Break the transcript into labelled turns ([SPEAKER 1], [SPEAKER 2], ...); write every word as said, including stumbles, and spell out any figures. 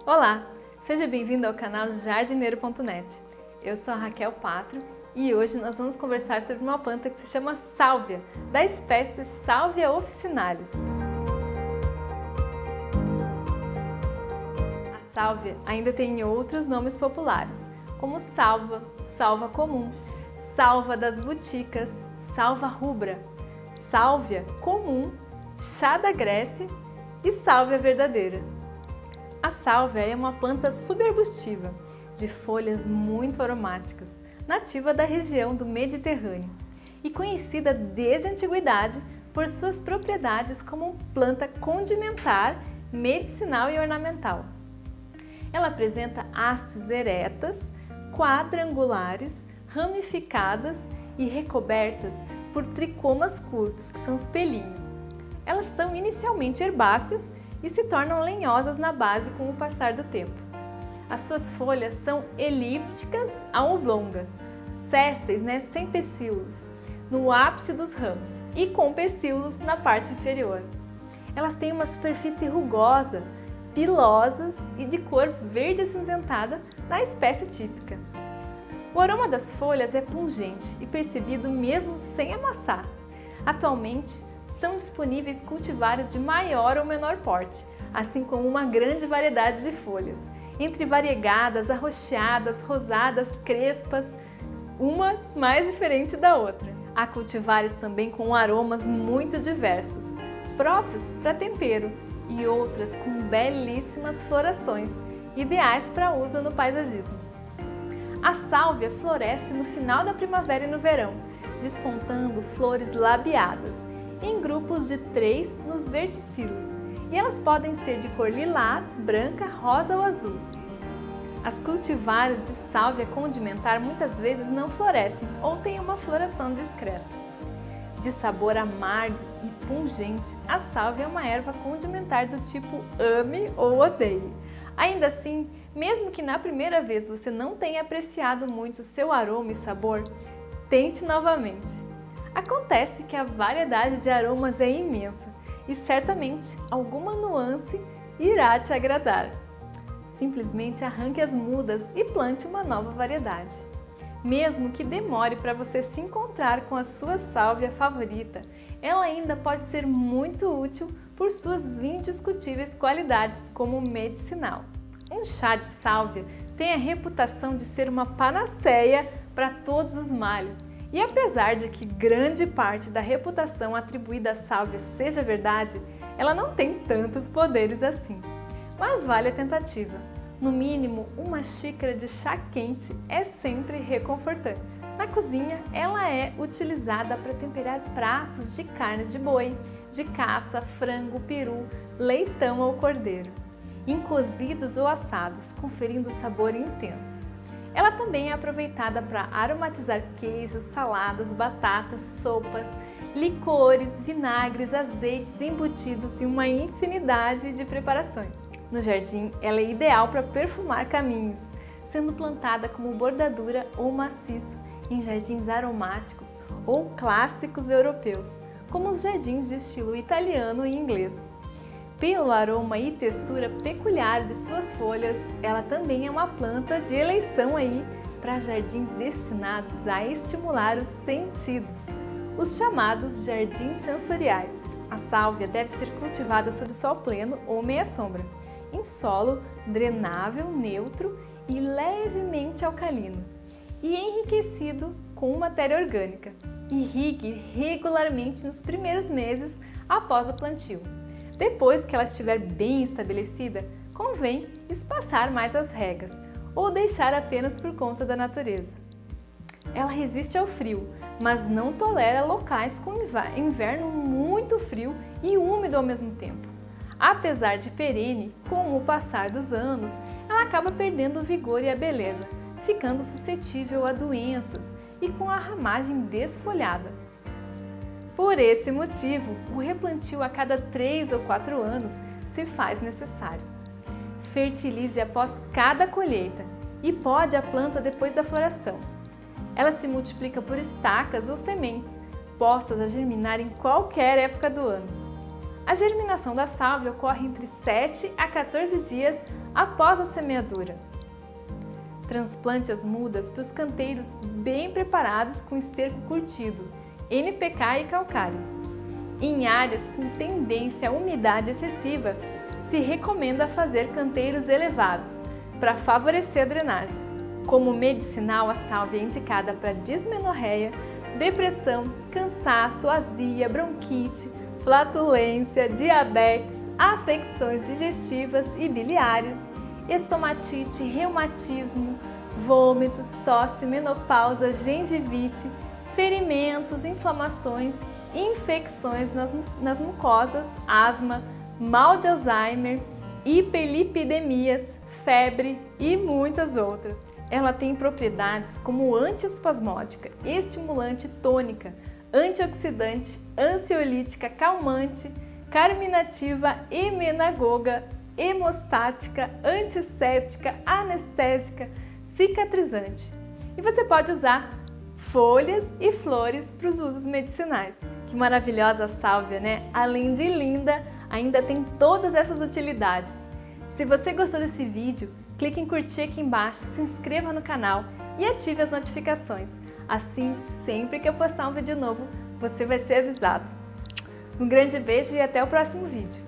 [SPEAKER 1] Olá, seja bem-vindo ao canal jardineiro ponto net. Eu sou a Raquel Patro e hoje nós vamos conversar sobre uma planta que se chama sálvia, da espécie Salvia officinalis. A sálvia ainda tem outros nomes populares, como salva, salva comum, salva das buticas, salva rubra, sálvia comum, chá da Grécia e sálvia verdadeira. A sálvia é uma planta subarbustiva, de folhas muito aromáticas, nativa da região do Mediterrâneo e conhecida desde a antiguidade por suas propriedades como planta condimentar, medicinal e ornamental. Ela apresenta hastes eretas, quadrangulares, ramificadas e recobertas por tricomas curtos, que são os pelinhos. Elas são inicialmente herbáceas e se tornam lenhosas na base com o passar do tempo. As suas folhas são elípticas a oblongas, sésseis, né, sem pecíolos, no ápice dos ramos e com pecíolos na parte inferior. Elas têm uma superfície rugosa, pilosas e de cor verde acinzentada na espécie típica. O aroma das folhas é pungente e percebido mesmo sem amassar. Atualmente, estão disponíveis cultivares de maior ou menor porte, assim como uma grande variedade de folhas, entre variegadas, arroxeadas, rosadas, crespas, uma mais diferente da outra. Há cultivares também com aromas muito diversos, próprios para tempero, e outras com belíssimas florações, ideais para uso no paisagismo. A sálvia floresce no final da primavera e no verão, despontando flores labiadas, em grupos de três nos verticilos, e elas podem ser de cor lilás, branca, rosa ou azul. As cultivares de sálvia condimentar muitas vezes não florescem ou têm uma floração discreta. De sabor amargo e pungente, a sálvia é uma erva condimentar do tipo ame ou odeie. Ainda assim, mesmo que na primeira vez você não tenha apreciado muito seu aroma e sabor, tente novamente. Acontece que a variedade de aromas é imensa e certamente alguma nuance irá te agradar. Simplesmente arranque as mudas e plante uma nova variedade. Mesmo que demore para você se encontrar com a sua sálvia favorita, ela ainda pode ser muito útil por suas indiscutíveis qualidades como medicinal. Um chá de sálvia tem a reputação de ser uma panaceia para todos os males. E apesar de que grande parte da reputação atribuída à sálvia seja verdade, ela não tem tantos poderes assim. Mas vale a tentativa. No mínimo, uma xícara de chá quente é sempre reconfortante. Na cozinha, ela é utilizada para temperar pratos de carnes de boi, de caça, frango, peru, leitão ou cordeiro, em cozidos ou assados, conferindo sabor intenso. Ela também é aproveitada para aromatizar queijos, saladas, batatas, sopas, licores, vinagres, azeites, embutidos e uma infinidade de preparações. No jardim, ela é ideal para perfumar caminhos, sendo plantada como bordadura ou maciço em jardins aromáticos ou clássicos europeus, como os jardins de estilo italiano e inglês. Pelo aroma e textura peculiar de suas folhas, ela também é uma planta de eleição aí para jardins destinados a estimular os sentidos, os chamados jardins sensoriais. A sálvia deve ser cultivada sob sol pleno ou meia sombra, em solo drenável, neutro e levemente alcalino, e enriquecido com matéria orgânica. Irrigue regularmente nos primeiros meses após o plantio. Depois que ela estiver bem estabelecida, convém espaçar mais as regas ou deixar apenas por conta da natureza. Ela resiste ao frio, mas não tolera locais com inverno muito frio e úmido ao mesmo tempo. Apesar de perene, com o passar dos anos, ela acaba perdendo o vigor e a beleza, ficando suscetível a doenças e com a ramagem desfolhada. Por esse motivo, o replantio a cada três ou quatro anos se faz necessário. Fertilize após cada colheita e pode a planta depois da floração. Ela se multiplica por estacas ou sementes, postas a germinar em qualquer época do ano. A germinação da sálvia ocorre entre sete a quatorze dias após a semeadura. Transplante as mudas para os canteiros bem preparados com esterco curtido, N P K e calcário. Em áreas com tendência à umidade excessiva, se recomenda fazer canteiros elevados para favorecer a drenagem. Como medicinal, a sálvia é indicada para dismenorreia, depressão, cansaço, azia, bronquite, flatulência, diabetes, afecções digestivas e biliares, estomatite, reumatismo, vômitos, tosse, menopausa, gengivite, ferimentos, inflamações, infecções nas, nas mucosas, asma, mal de Alzheimer, hiperlipidemias, febre e muitas outras. Ela tem propriedades como antiespasmódica, estimulante tônica, antioxidante, ansiolítica, calmante, carminativa, emenagoga, hemostática, antisséptica, anestésica, cicatrizante. E você pode usar folhas e flores para os usos medicinais. Que maravilhosa sálvia, né? Além de linda, ainda tem todas essas utilidades. Se você gostou desse vídeo, clique em curtir aqui embaixo, se inscreva no canal e ative as notificações. Assim, sempre que eu postar um vídeo novo, você vai ser avisado. Um grande beijo e até o próximo vídeo.